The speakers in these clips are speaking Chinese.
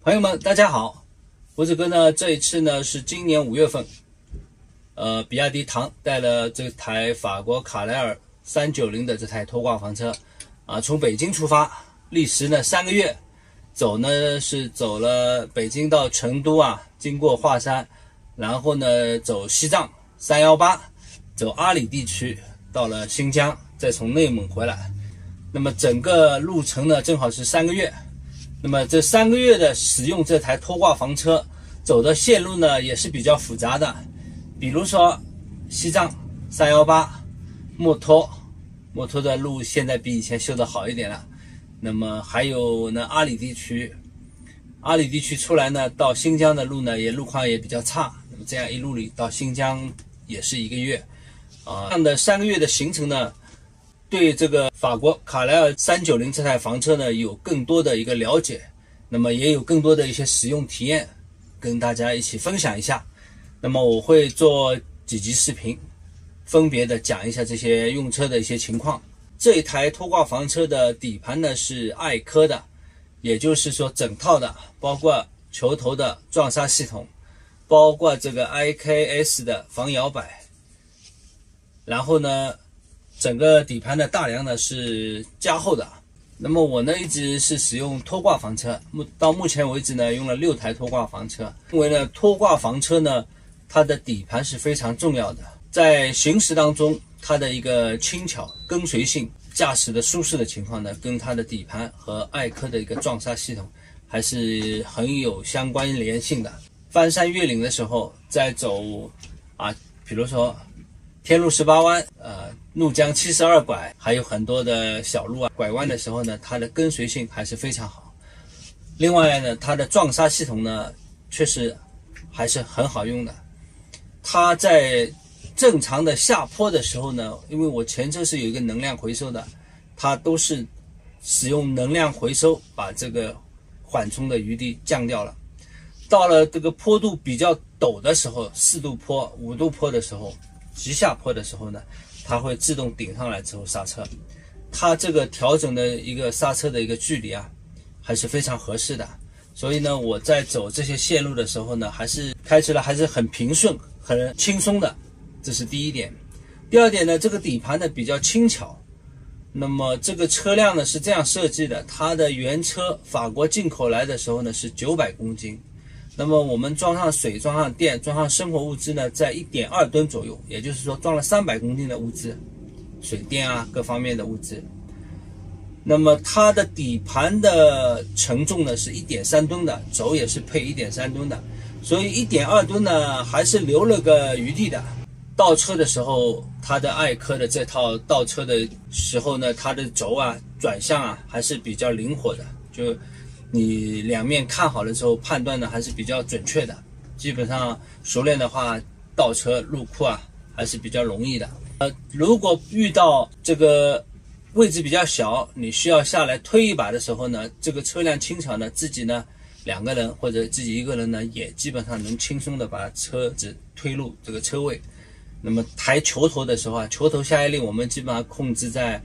朋友们，大家好，胡子哥呢，这一次呢是今年5月份，比亚迪唐带了这台法国卡莱尔390的这台拖挂房车，从北京出发，历时呢3个月，走了北京到成都经过华山，然后呢走西藏318，走阿里地区，到了新疆，再从内蒙回来。那么整个路程呢正好是3个月。那么这3个月的使用这台拖挂房车，走的线路呢也是比较复杂的，比如说西藏318，墨脱的路现在比以前修得好一点了。那么还有呢阿里地区出来呢，到新疆的路呢路况也比较差。那么这样一路里到新疆也是1个月，这样的3个月的行程呢，对这个法国卡莱尔390这台房车呢有更多的一个了解，那么也有更多的一些使用体验跟大家一起分享一下。那么我会做几集视频，分别的讲一下这些用车的一些情况。这一台拖挂房车的底盘呢是爱科的，也就是说整套的，包括球头的撞砂系统，包括这个 IKS 的防摇摆，然后呢整个底盘的大梁呢是加厚的。那么我呢一直是使用拖挂房车，到目前为止呢用了6台拖挂房车。因为呢拖挂房车呢它的底盘是非常重要的，在行驶当中它的一个轻巧跟随性、驾驶的舒适的情况呢，跟它的底盘和爱科的一个撞砂系统还是很有相关联性的。翻山越岭的时候，在走比如说天路18弯，怒江72拐，还有很多的小路拐弯的时候呢，它的跟随性还是非常好。另外呢，它的撞砂系统呢，确实还是很好用的。它在正常的下坡的时候呢，因为我前车是有一个能量回收的，它都是使用能量回收把这个缓冲的余地降掉了。到了这个坡度比较陡的时候，4度坡、5度坡的时候，急下坡的时候呢，它会自动顶上来之后刹车。它这个调整的一个刹车的一个距离还是非常合适的。所以呢，我在走这些线路的时候呢，还是开起来还是很平顺、很轻松的，这是第一点。第二点呢，这个底盘呢比较轻巧。那么这个车辆呢是这样设计的，它的原车法国进口来的时候呢是900公斤。那么我们装上水、装上电、装上生活物资呢，在 1.2 吨左右，也就是说装了300公斤的物资，水电各方面的物资。那么它的底盘的承重呢是 1.3 吨的，轴也是配 1.3 吨的，所以 1.2 吨呢还是留了个余地的。倒车的时候，它的爱科的这套倒车的时候呢，它的轴转向还是比较灵活的，就你两面看好了之后，判断呢还是比较准确的。基本上熟练的话，倒车入库还是比较容易的。如果遇到这个位置比较小，你需要下来推一把的时候呢，这个车辆轻巧呢，自己呢2个人或者自己1个人呢，也基本上能轻松的把车子推入这个车位。那么抬球头的时候球头下压力我们基本上控制在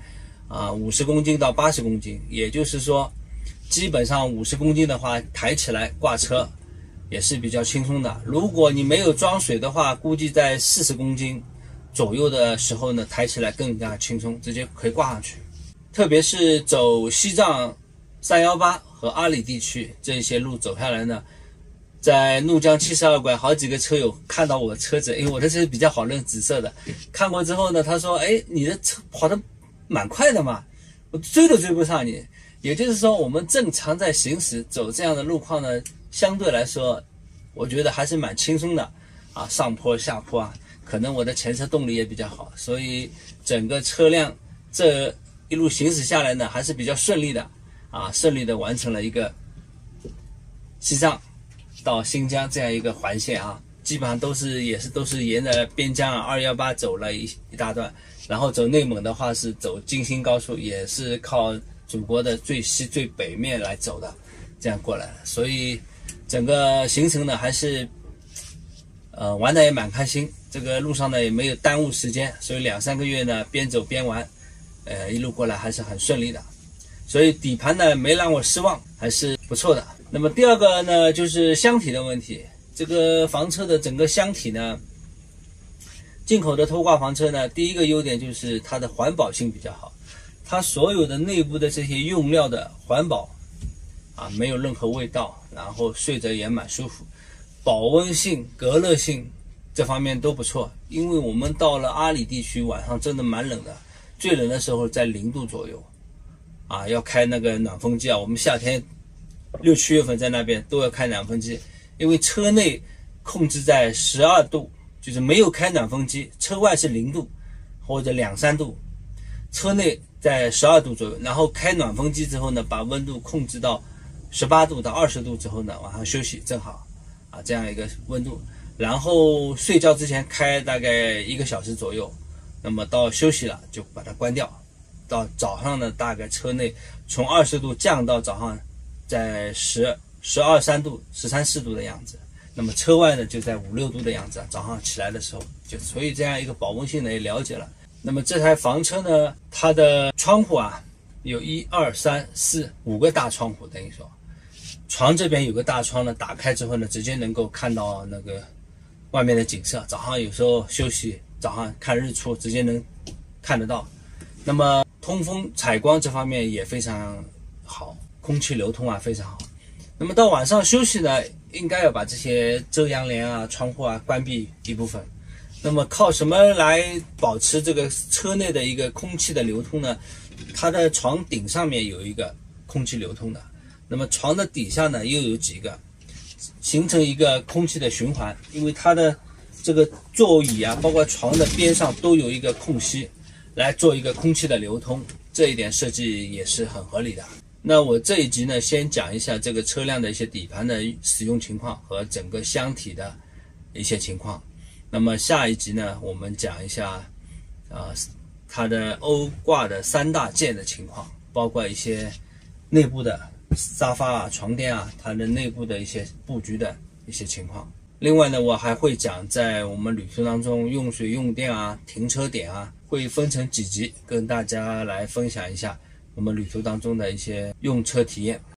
50公斤到80公斤，也就是说基本上50公斤的话，抬起来挂车也是比较轻松的。如果你没有装水的话，估计在40公斤左右的时候呢，抬起来更加轻松，直接可以挂上去。特别是走西藏318和阿里地区这些路走下来呢，在怒江72拐，好几个车友看到我的车子，因为我的车比较好认，紫色的，看过之后呢，他说你的车跑得蛮快的嘛，我追都追不上你。也就是说，我们正常在行驶走这样的路况呢，相对来说我觉得还是蛮轻松的上坡下坡可能我的前车动力也比较好，所以整个车辆这一路行驶下来呢，还是比较顺利的顺利的完成了一个西藏到新疆这样一个环线基本上都是沿着边疆218走了一大段，然后走内蒙的话是走京新高速，也是靠祖国的最西最北面来走的，这样过来了。所以整个行程呢还是玩的也蛮开心，这个路上呢也没有耽误时间，所以2-3个月呢边走边玩，一路过来还是很顺利的。所以底盘呢没让我失望，还是不错的。 那么第二个呢，就是箱体的问题。这个房车的整个箱体呢，进口的拖挂房车呢，第一个优点就是它的环保性比较好，它所有的内部的这些用料的环保没有任何味道，然后睡着也蛮舒服，保温性、隔热性这方面都不错。因为我们到了阿里地区，晚上真的蛮冷的，最冷的时候在0度左右要开那个暖风机我们夏天6、7月份在那边都要开暖风机，因为车内控制在12度，就是没有开暖风机，车外是0度或者2、3度，车内在12度左右，然后开暖风机之后呢，把温度控制到18度到20度之后呢，晚上休息正好这样一个温度，然后睡觉之前开大概1个小时左右，那么到休息了就把它关掉，到早上呢大概车内从20度降到早上在12、13度、13、14度的样子，那么车外呢就在5、6度的样子早上起来的时候所以这样一个保温性呢也了解了。那么这台房车呢，它的窗户有1、2、3、4、5个大窗户，等于说床这边有个大窗呢，打开之后呢，直接能够看到那个外面的景色，早上有时候休息，早上看日出直接能看得到。那么通风采光这方面也非常好，空气流通非常好。那么到晚上休息呢，应该要把这些遮阳帘窗户关闭一部分。那么靠什么来保持这个车内的一个空气的流通呢？它的床顶上面有一个空气流通的，那么床的底下呢又有几个，形成一个空气的循环。因为它的这个座椅包括床的边上都有一个空隙，来做一个空气的流通，这一点设计也是很合理的。那我这一集呢，先讲一下这个车辆的一些底盘的使用情况和整个箱体的一些情况。那么下一集呢，我们讲一下它的欧挂的3大件的情况，包括一些内部的沙发床垫它的内部的一些布局的一些情况。另外呢，我还会讲在我们旅途当中用水用电停车点会分成几集跟大家来分享一下我们旅途当中的一些用车体验。